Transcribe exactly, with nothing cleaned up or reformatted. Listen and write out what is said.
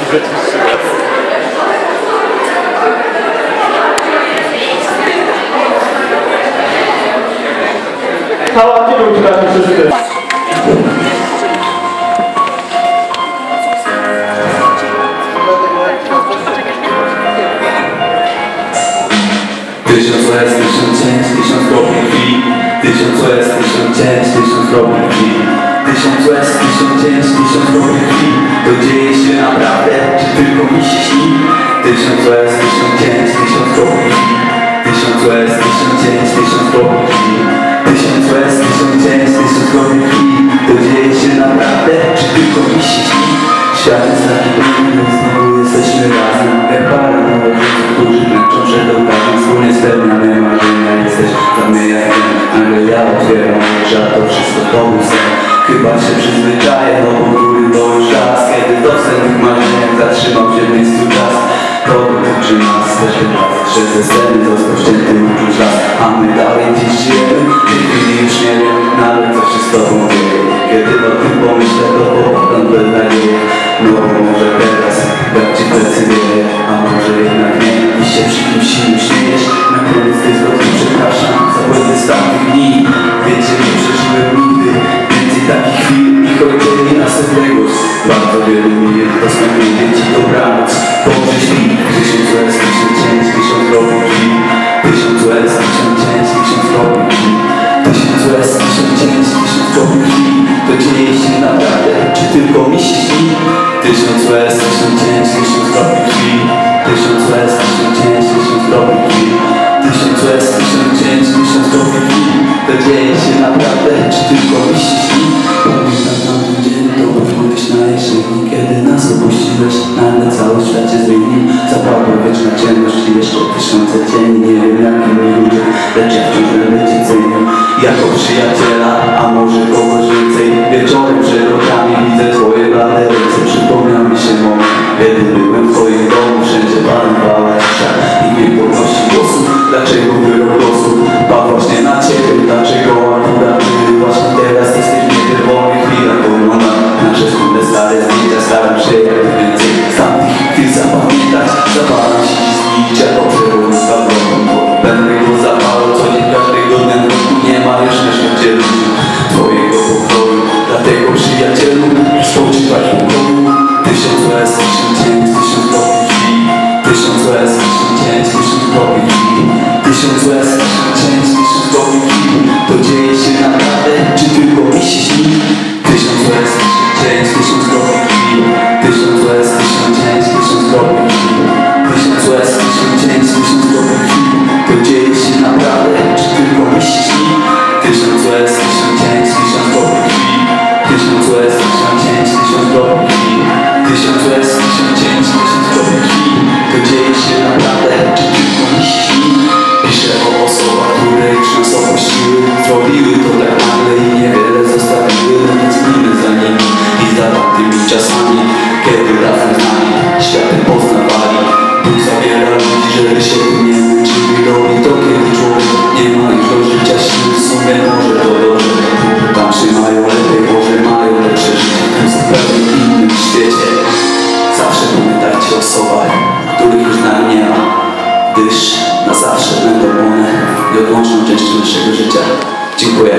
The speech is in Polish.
Hała, nie był tutaj przeżyty. Tysiąc łez, tysiąc cięć, tysiąc kropli krwi. Tysiąc łez, tysiąc cięć, tysiąc kropli krwi. Tysiąc łez, tysiąc cięć, tysiąc kropli krwi. To dzieje się naprawdę, czy tylko mi się śni? Tysiąc łez, tysiąc cięć, tysiąc kropli krwi. Tysiąc łez, tysiąc cięć, tysiąc kropli krwi. Tysiąc łez, tysiąc cięć, tysiąc kropli krwi. To dzieje się naprawdę, czy tylko mi się śni? Świat jest taki piękny, znowu jesteśmy razem. Jak para nowych, którzy męczą przed okazją. Wspólnie spełniamy marzenia, jesteś dla mnie jak ten. Nagle ja otwieram oczy, a to wszystko to był sen. Chyba się przyzwyczaję, no bo góry to już czas. Kiedy do sennych marzeniach zatrzymał się w miejscu czas. To uczy nas też chyba, że ze sceny został ścięty uczuć raz. A my dalej dziś żyjemy, w tej chwili już nie wiem, nawet co się z tobą dzieje. Kiedy o tym pomyślę, to popadam bez nadziei. No bo może teraz tak ci decyduję, a może jednak nie. I się przy kimś siły śmiejesz. Na koniec tej zwroty przepraszam za błędy z tamtych dni. Wiecie, nie przeżyłem nigdy więcej takich chwil. I choć dzieli nas odległość, bardzo wielu mi jest dostępny dzieci, dobranoc. Boże śpi, tysiąc łez, tysiąc cięć, tysiąc kropli krwi. Tysiąc łez, tysiąc cięć, tysiąc kropli krwi. Tysiąc łez, tysiąc cięć, tysiąc kropli krwi. To dzieje się naprawdę, czy tylko mi się śni? Tysiąc łez, tysiąc cięć, tysiąc kropli krwi. Tysiąc łez, tysiąc cięć, tysiąc kropli krwi. Tysiąc łez, tysiąc cięć, tysiąc kropli krwi. To dzieje się naprawdę, czy tylko mi się śni? Pamiętam tamten dzień, to byłeś na jesieni. Kiedy nas opuściłeś, nagle cały świat się zmienił. Zapadła wieczna ciemność i jeszcze tysiące cieni. Nie wiem jak inni ludzie, lecz ja wciąż będę cię cenił jako przyjaciela, a może kogoś więcej. Wieczorem przed oczami widzę twoje blade ręce. Przypomniał mi się moment, kiedy byłem w twoim domu. Wszędzie panowała cisza i nie podnosi głosu. Dlaczego wyrok losu padł właśnie na ciebie? Dlaczego akurat ty właśnie teraz jesteś w niebie? Wolnych chwilach poglądam nasze wspólne stare zdjęcia. Staram się jak więcej z tamtych chwil zapamiętać. Zapalam się i znić jako przewodnika drogą. Pewnego zapalu, co nie każdego dnia w roku nie ma już na świecie twojego pokoju. Dlatego przyjacielu, spoczywaj w pokoju. Tysiąc łez, tysiąc cięć, tysiąc kropli krwi. Tysiąc łez, tysiąc cięć, tysiąc kropli krwi. Tysiąc łez, tysiąc cięć, tysiąc kropli krwi. To dzieje się naprawdę, czy tylko mi się śni? Tysiąc łez, tysiąc cięć, tysiąc kropli krwi. Tysiąc łez, tysiąc cięć, tysiąc kropli krwi. Tysiąc łez, tysiąc cięć, tysiąc kropli krwi. To dzieje się naprawdę, czy tylko mi się śni? Tysiąc łez, tysiąc cięć, tysiąc kropli krwi. Tysiąc łez, tysiąc cięć, tysiąc kropli krwi. Tysiąc łez, tysiąc cięć, tysiąc kropli krwi. To dzieje się naprawdę, czy tylko mi się śni? Piszę o osobach, które już nas opuściły. Zrobiły to tak nagle i niewiele zostawiły. Tęsknimy za nimi i za tamtymi czasami, kiedy razem z nami światem poznawali. Bóg zabiera ludzi, żeby się nie męczyli. Robi to, kiedy człowiek nie ma już do życia sił. W sumie może to dobrze, tam się mają lepiej, może mają lepsze życie w tym zupełnie innym świecie. Zawsze pamiętajcie o osobach, których już nam nie ma, gdyż na zawsze będą one nieodłączną częścią naszego życia. Dziękuję.